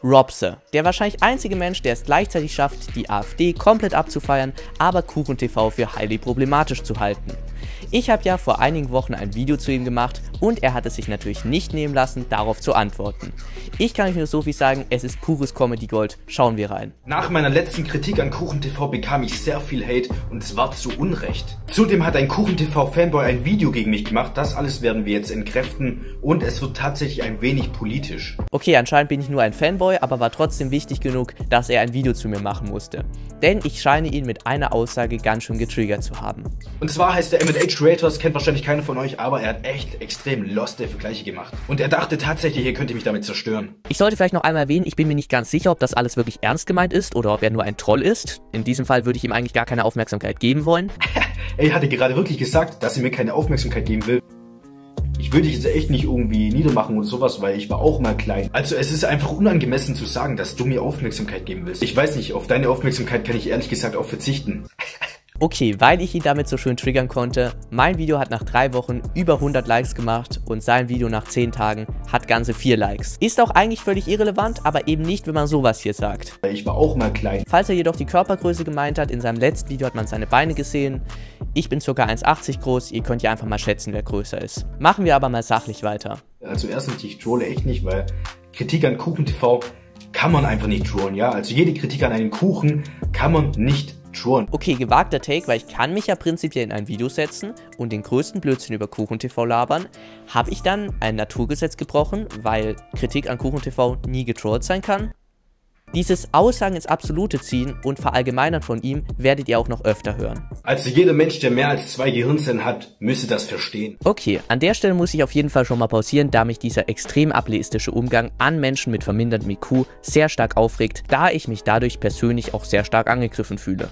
Robse, der wahrscheinlich einzige Mensch, der es gleichzeitig schafft, die AfD komplett abzufeiern, aber KuchenTV für highly problematisch zu halten. Ich habe ja vor einigen Wochen ein Video zu ihm gemacht und er hat es sich natürlich nicht nehmen lassen, darauf zu antworten. Ich kann euch nur so viel sagen, es ist pures Comedy Gold, schauen wir rein. Nach meiner letzten Kritik an KuchenTV bekam ich sehr viel Hate und es war zu Unrecht. Zudem hat ein KuchenTV-Fanboy ein Video gegen mich gemacht, das alles werden wir jetzt entkräften und es wird tatsächlich ein wenig politisch. Okay, anscheinend bin ich nur ein Fanboy, aber war trotzdem wichtig genug, dass er ein Video zu mir machen musste. Denn ich scheine ihn mit einer Aussage ganz schön getriggert zu haben. Und zwar heißt der M&H Creators, kennt wahrscheinlich keiner von euch, aber er hat echt extrem loste Vergleiche gemacht. Und er dachte tatsächlich, er könnte mich damit zerstören. Ich sollte vielleicht noch einmal erwähnen, ich bin mir nicht ganz sicher, ob das alles wirklich ernst gemeint ist oder ob er nur ein Troll ist. In diesem Fall würde ich ihm eigentlich gar keine Aufmerksamkeit geben wollen. Er hatte gerade wirklich gesagt, dass er mir keine Aufmerksamkeit geben will. Ich würde dich jetzt echt nicht irgendwie niedermachen und sowas, weil ich war auch mal klein. Also es ist einfach unangemessen zu sagen, dass du mir Aufmerksamkeit geben willst. Ich weiß nicht, auf deine Aufmerksamkeit kann ich ehrlich gesagt auch verzichten. Okay, weil ich ihn damit so schön triggern konnte, mein Video hat nach 3 Wochen über 100 Likes gemacht und sein Video nach 10 Tagen hat ganze 4 Likes. Ist auch eigentlich völlig irrelevant, aber eben nicht, wenn man sowas hier sagt. Ich war auch mal klein. Falls er jedoch die Körpergröße gemeint hat, in seinem letzten Video hat man seine Beine gesehen. Ich bin ca. 1,80 groß, ihr könnt ja einfach mal schätzen, wer größer ist. Machen wir aber mal sachlich weiter. Also erstens, ich trolle echt nicht, weil Kritik an KuchenTV kann man einfach nicht trollen, ja? Also jede Kritik an einen Kuchen kann man nicht trollen. Okay, gewagter Take, weil ich kann mich ja prinzipiell in ein Video setzen und den größten Blödsinn über KuchenTV labern. Habe ich dann ein Naturgesetz gebrochen, weil Kritik an KuchenTV nie getrollt sein kann? Dieses Aussagen ins Absolute ziehen und verallgemeinern von ihm werdet ihr auch noch öfter hören. Also jeder Mensch, der mehr als 2 Gehirnzellen hat, müsste das verstehen. Okay, an der Stelle muss ich auf jeden Fall schon mal pausieren, da mich dieser extrem ableistische Umgang an Menschen mit vermindertem IQ sehr stark aufregt, da ich mich dadurch persönlich auch sehr stark angegriffen fühle.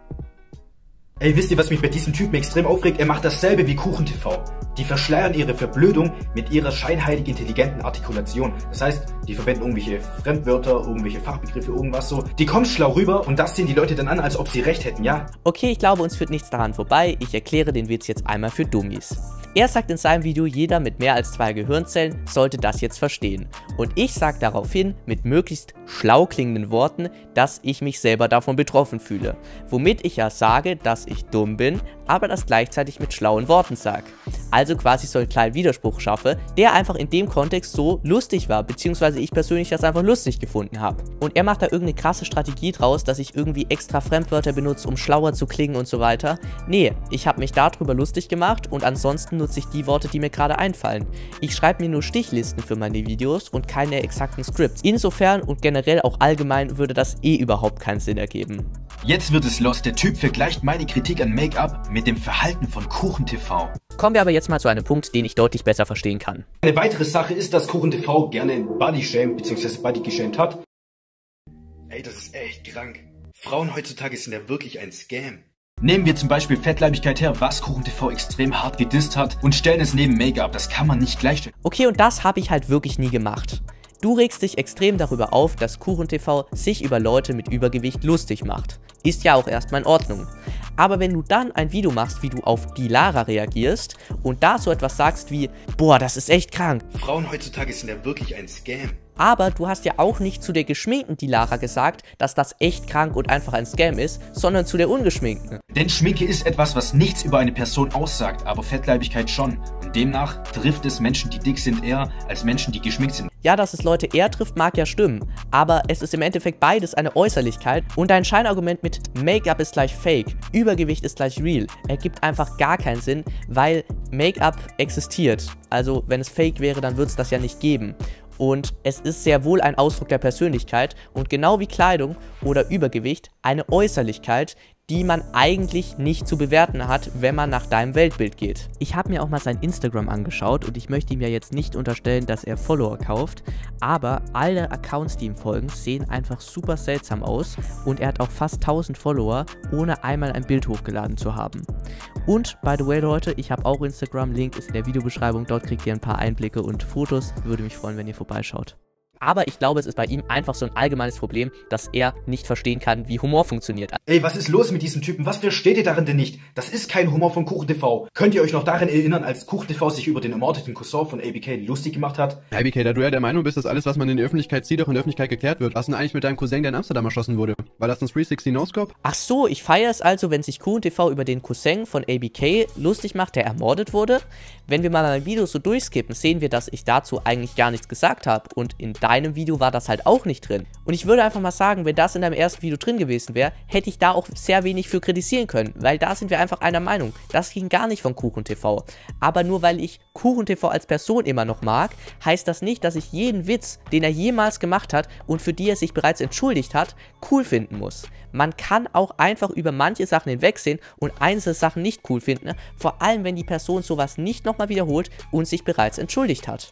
Ey, wisst ihr, was mich bei diesem Typen extrem aufregt? Er macht dasselbe wie KuchenTV. Die verschleiern ihre Verblödung mit ihrer scheinheilig intelligenten Artikulation. Das heißt, die verwenden irgendwelche Fremdwörter, irgendwelche Fachbegriffe, irgendwas so. Die kommen schlau rüber und das sehen die Leute dann an, als ob sie recht hätten, ja? Okay, ich glaube, uns führt nichts daran vorbei. Ich erkläre den Witz jetzt einmal für Dummies. Er sagt in seinem Video, jeder mit mehr als 2 Gehirnzellen sollte das jetzt verstehen. Und ich sage daraufhin mit möglichst schlau klingenden Worten, dass ich mich selber davon betroffen fühle. Womit ich ja sage, dass ich dumm bin, aber das gleichzeitig mit schlauen Worten sage. Also quasi so einen kleinen Widerspruch schaffe, der einfach in dem Kontext so lustig war, beziehungsweise ich persönlich das einfach lustig gefunden habe. Und er macht da irgendeine krasse Strategie draus, dass ich irgendwie extra Fremdwörter benutze, um schlauer zu klingen und so weiter. Nee, ich habe mich darüber lustig gemacht und ansonsten nutze ich die Worte, die mir gerade einfallen. Ich schreibe mir nur Stichlisten für meine Videos und keine exakten Scripts. Insofern und generell auch allgemein würde das überhaupt keinen Sinn ergeben. Jetzt wird es los. Der Typ vergleicht meine Kritik an Make-up mit dem Verhalten von KuchenTV. Kommen wir aber jetzt mal zu einem Punkt, den ich deutlich besser verstehen kann. Eine weitere Sache ist, dass KuchenTV gerne Body shamed bzw. Body geshamed hat. Ey, das ist echt krank. Frauen heutzutage sind ja wirklich ein Scam. Nehmen wir zum Beispiel Fettleibigkeit her, was KuchenTV extrem hart gedisst hat und stellen es neben Make-up. Das kann man nicht gleichstellen. Okay, und das habe ich halt wirklich nie gemacht. Du regst dich extrem darüber auf, dass KuchenTV sich über Leute mit Übergewicht lustig macht. Ist ja auch erstmal in Ordnung. Aber wenn du dann ein Video machst, wie du auf die Lara reagierst und da so etwas sagst wie, boah, das ist echt krank. Frauen heutzutage sind ja wirklich ein Scam. Aber du hast ja auch nicht zu der geschminkten Dilara gesagt, dass das echt krank und einfach ein Scam ist, sondern zu der ungeschminkten. Denn Schminke ist etwas, was nichts über eine Person aussagt, aber Fettleibigkeit schon. Und demnach trifft es Menschen, die dick sind, eher als Menschen, die geschminkt sind. Ja, dass es Leute eher trifft, mag ja stimmen, aber es ist im Endeffekt beides eine Äußerlichkeit und dein Scheinargument mit Make-up ist gleich Fake, Übergewicht ist gleich Real, ergibt einfach gar keinen Sinn, weil Make-up existiert. Also wenn es Fake wäre, dann würde es das ja nicht geben. Und es ist sehr wohl ein Ausdruck der Persönlichkeit und genau wie Kleidung oder Übergewicht eine Äußerlichkeit, die man eigentlich nicht zu bewerten hat, wenn man nach deinem Weltbild geht. Ich habe mir auch mal sein Instagram angeschaut und ich möchte ihm ja jetzt nicht unterstellen, dass er Follower kauft, aber alle Accounts, die ihm folgen, sehen einfach super seltsam aus und er hat auch fast 1000 Follower, ohne einmal ein Bild hochgeladen zu haben. Und, by the way Leute, ich habe auch Instagram, Link ist in der Videobeschreibung, dort kriegt ihr ein paar Einblicke und Fotos, würde mich freuen, wenn ihr vorbeischaut. Aber ich glaube, es ist bei ihm einfach so ein allgemeines Problem, dass er nicht verstehen kann, wie Humor funktioniert. Ey, was ist los mit diesem Typen? Was versteht ihr darin denn nicht? Das ist kein Humor von KuchenTV. Könnt ihr euch noch daran erinnern, als KuchenTV sich über den ermordeten Cousin von ABK lustig gemacht hat? ABK, da du ja der Meinung bist, dass alles, was man in der Öffentlichkeit sieht, auch in der Öffentlichkeit geklärt wird. Was denn eigentlich mit deinem Cousin, der in Amsterdam erschossen wurde? War das ein 360 No-Scope? Ach so, ich feiere es also, wenn sich KuchenTV über den Cousin von ABK lustig macht, der ermordet wurde. Wenn wir mal mein Video so durchskippen, sehen wir, dass ich dazu eigentlich gar nichts gesagt habe. Und in deinem Video war das halt auch nicht drin. Und ich würde einfach mal sagen, wenn das in deinem ersten Video drin gewesen wäre, hätte ich da auch sehr wenig für kritisieren können. Weil da sind wir einfach einer Meinung. Das ging gar nicht von KuchenTV. Aber nur weil ich KuchenTV als Person immer noch mag, heißt das nicht, dass ich jeden Witz, den er jemals gemacht hat und für die er sich bereits entschuldigt hat, cool finden muss. Man kann auch einfach über manche Sachen hinwegsehen und einzelne Sachen nicht cool finden, vor allem wenn die Person sowas nicht nochmal wiederholt und sich bereits entschuldigt hat.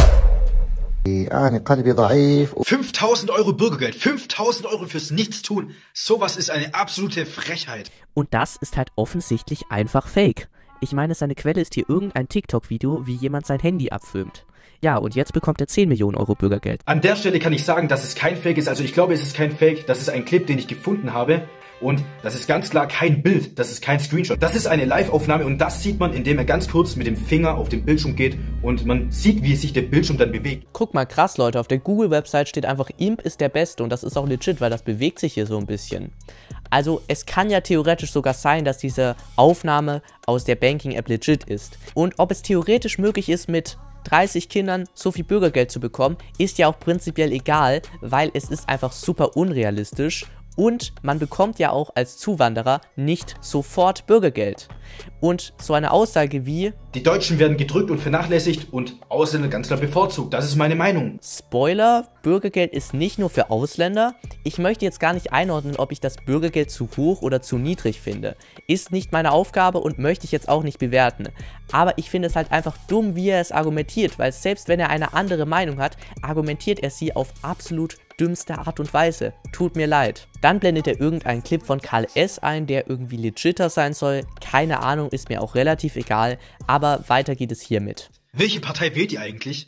5.000 Euro Bürgergeld, 5.000 Euro fürs Nichtstun. Sowas ist eine absolute Frechheit. Und das ist halt offensichtlich einfach fake. Ich meine, seine Quelle ist hier irgendein TikTok-Video, wie jemand sein Handy abfilmt. Ja, und jetzt bekommt er 10 Millionen Euro Bürgergeld. An der Stelle kann ich sagen, dass es kein Fake ist. Also ich glaube, es ist kein Fake. Das ist ein Clip, den ich gefunden habe. Und das ist ganz klar kein Bild. Das ist kein Screenshot. Das ist eine Live-Aufnahme und das sieht man, indem er ganz kurz mit dem Finger auf den Bildschirm geht und man sieht, wie sich der Bildschirm dann bewegt. Guck mal, krass, Leute. Auf der Google-Website steht einfach, Imp ist der Beste und das ist auch legit, weil das bewegt sich hier so ein bisschen. Also es kann ja theoretisch sogar sein, dass diese Aufnahme aus der Banking-App legit ist. Und ob es theoretisch möglich ist, mit 30 Kindern so viel Bürgergeld zu bekommen, ist ja auch prinzipiell egal, weil es ist einfach super unrealistisch und man bekommt ja auch als Zuwanderer nicht sofort Bürgergeld. Und so eine Aussage wie: Die Deutschen werden gedrückt und vernachlässigt und Ausländer ganz klar bevorzugt. Das ist meine Meinung. Spoiler, Bürgergeld ist nicht nur für Ausländer. Ich möchte jetzt gar nicht einordnen, ob ich das Bürgergeld zu hoch oder zu niedrig finde. Ist nicht meine Aufgabe und möchte ich jetzt auch nicht bewerten. Aber ich finde es halt einfach dumm, wie er es argumentiert, weil selbst wenn er eine andere Meinung hat, argumentiert er sie auf absolut dümmste Art und Weise. Tut mir leid. Dann blendet er irgendeinen Clip von Karl S. ein, der irgendwie legitter sein soll. Keine Ahnung, ist mir auch relativ egal, aber weiter geht es hiermit. Welche Partei wählt ihr eigentlich?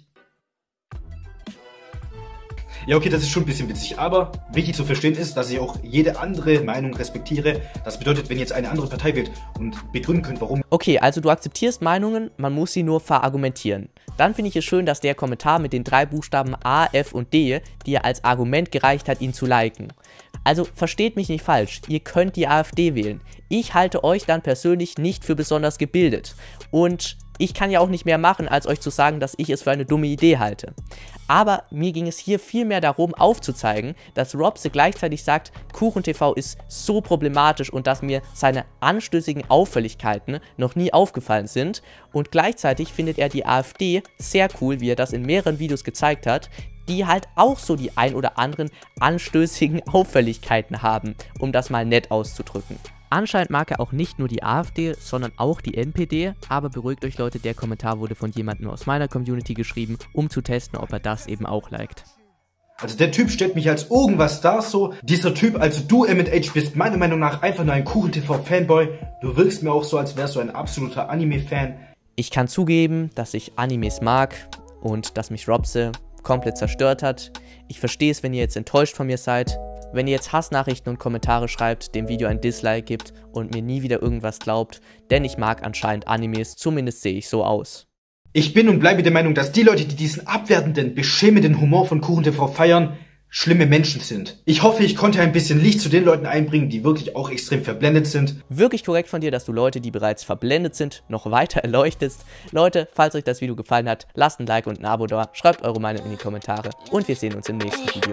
Ja, okay, das ist schon ein bisschen witzig, aber wichtig zu verstehen ist, dass ich auch jede andere Meinung respektiere. Das bedeutet, wenn ihr jetzt eine andere Partei wählt und begründen könnt, warum. Okay, also du akzeptierst Meinungen, man muss sie nur verargumentieren. Dann finde ich es schön, dass der Kommentar mit den 3 Buchstaben A, F und D dir als Argument gereicht hat, ihn zu liken. Also versteht mich nicht falsch, ihr könnt die AfD wählen. Ich halte euch dann persönlich nicht für besonders gebildet. Und ich kann ja auch nicht mehr machen, als euch zu sagen, dass ich es für eine dumme Idee halte. Aber mir ging es hier vielmehr darum, aufzuzeigen, dass Robse gleichzeitig sagt, KuchenTV ist so problematisch und dass mir seine anstößigen Auffälligkeiten noch nie aufgefallen sind. Und gleichzeitig findet er die AfD sehr cool, wie er das in mehreren Videos gezeigt hat, die halt auch so die ein oder anderen anstößigen Auffälligkeiten haben, um das mal nett auszudrücken. Anscheinend mag er auch nicht nur die AfD, sondern auch die NPD, aber beruhigt euch Leute, der Kommentar wurde von jemandem aus meiner Community geschrieben, um zu testen, ob er das eben auch liked. Also der Typ stellt mich als irgendwas dar so. Dieser Typ, also du M&H bist meiner Meinung nach einfach nur ein KuchenTV-Fanboy. Du wirkst mir auch so, als wärst du ein absoluter Anime-Fan. Ich kann zugeben, dass ich Animes mag und dass mich Robse komplett zerstört hat. Ich verstehe es, wenn ihr jetzt enttäuscht von mir seid. Wenn ihr jetzt Hassnachrichten und Kommentare schreibt, dem Video ein Dislike gibt und mir nie wieder irgendwas glaubt, denn ich mag anscheinend Animes, zumindest sehe ich so aus. Ich bin und bleibe der Meinung, dass die Leute, die diesen abwertenden, beschämenden Humor von KuchenTV feiern, schlimme Menschen sind. Ich hoffe, ich konnte ein bisschen Licht zu den Leuten einbringen, die wirklich auch extrem verblendet sind. Wirklich korrekt von dir, dass du Leute, die bereits verblendet sind, noch weiter erleuchtest. Leute, falls euch das Video gefallen hat, lasst ein Like und ein Abo da, schreibt eure Meinung in die Kommentare und wir sehen uns im nächsten Video.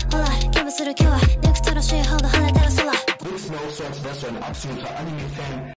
Als wärst du ein absoluter Anime-Fan.